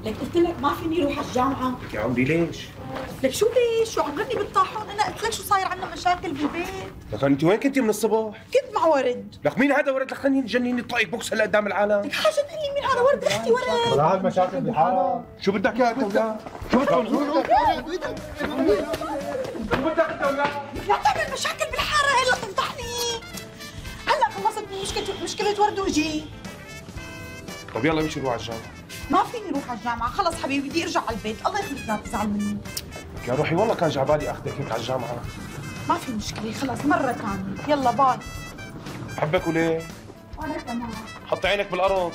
لك قلت لك ما فيني اروح على الجامعة. يا عمري ليش؟ لك شو ليش؟ شو عمرني بالطاحون؟ انا قلت لك شو صاير عندنا مشاكل بالبيت. لك انت وين كنتي من الصبح؟ كنت مع ورد. لك مين هذا ورد؟ لك خليني تجنني طايق بوكس هلا قدام العالم. لك حاجة تقول لي مين هذا ورد؟ اختي ورد. ولا هاد مشاكل بالحارة. شو بدك يا انت وياه؟ شو بدك انت وياه؟ لا تعمل مشاكل بالحارة هلا تنطحني. هلا خلصت مشكلة ورد وجي. طيب يلا مشي نروح على الجامعة. ما فيني اروح على الجامعة، خلص حبيبي بدي ارجع على البيت، الله يخليك لا تزعل مني. يا روحي والله كان جعبالي اخذك هيك على الجامعة. ما في مشكلة، خلص مرة ثانية، يلا باي. بحبك وليه؟ وانا كمان. حط عينك بالارض.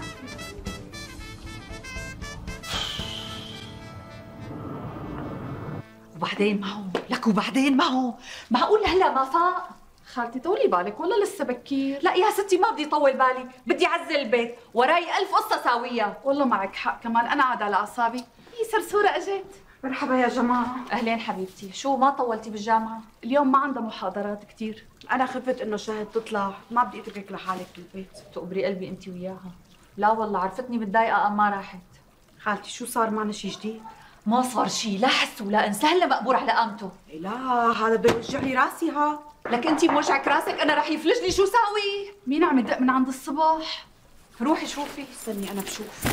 وبعدين معه، لك وبعدين معه، معقول هلا ما فاق؟ خالتي طولي بالك والله لسه بكير. لا يا ستي ما بدي طول بالي، بدي اعزل البيت، وراي 1000 قصة ساوية. والله معك حق، كمان انا قاعده على اعصابي. هي سرسوره اجت. مرحبا يا جماعة. اهلين حبيبتي، شو ما طولتي بالجامعه؟ اليوم ما عندها محاضرات كثير. أنا خفت إنه شهد تطلع، ما بدي أتركك لحالك بالبيت. تقبري قلبي انت وياها. لا والله عرفتني متضايقه أم ما راحت. خالتي شو صار معنا شي جديد؟ ما صار شيء، لا حس ولا انسى، هلا مقبور على قامته. إيه لا هذا بيوجع لي راسي ها. لك انت موجعك راسك، انا رح يفلجني، شو ساوي؟ مين عم يدق من عند الصبح؟ روحي شوفي. استني أنا بشوف.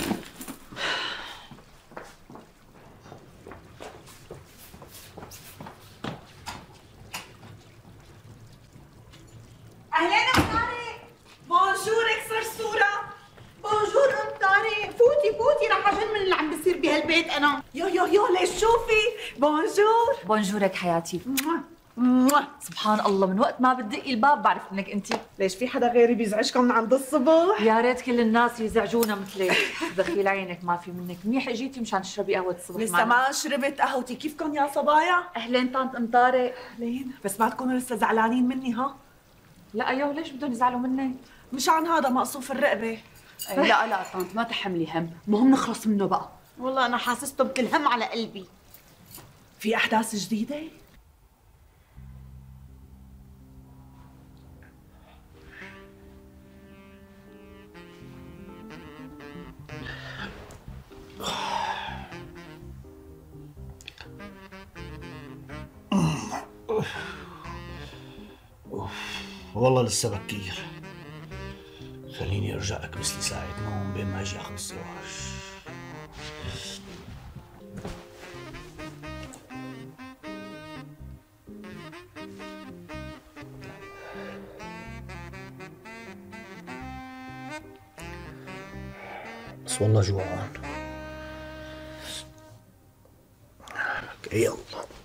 اهلين ام طارق. بونجور سرسورة. بونجور ام طارق، فوتي رح اجن من اللي عم بيصير بهالبيت انا. يو ليش شوفي. بونجور. بونجورك حياتي. سبحان الله، من وقت ما بتدقي الباب بعرف انك انت. ليش في حدا غيري بيزعجكم من عند الصبح؟ يا ريت كل الناس يزعجونا مثلك. دخيل عينك ما في منك، منيح اجيتي مشان تشربي قهوه الصبح لسه معنا. ما شربت قهوتي، كيفكم يا صبايا؟ اهلين طنط ام طارق. اهلين، بس ما تكونوا لسه زعلانين مني ها؟ لا ايوه، ليش بدهم يزعلوا منك؟ مشان هذا مقصوف الرقبة. لا طنط ما تحملي هم، مهم نخلص منه بقى. والله انا حاسسته بكل هم على قلبي. في أحداث جديدة؟ والله لسه بكير. خليني ارجع اكبس لي ساعة نوم بين ما اجي اخذ الزواج. بس والله جوعان. يلا